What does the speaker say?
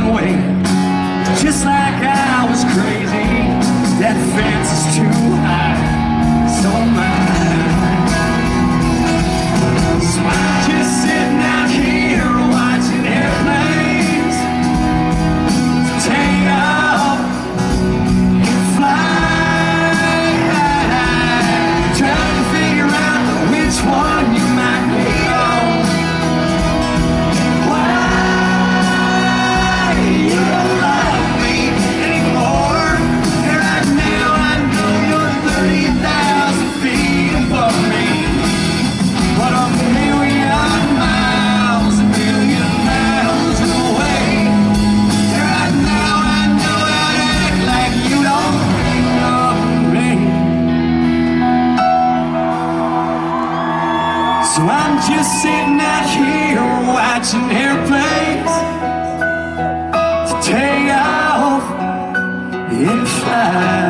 one way, just like I was crazy. That fence is too high, so mine. So I'm just sitting out here watching airplanes take off and fly, trying to figure out which one you might be on. Why you don't love me anymore? Right now I know you're 30,000 feet above me, but a million miles away. Right now I know how to act like you don't think of me. So I'm just sitting out here watching airplanes take off and fly.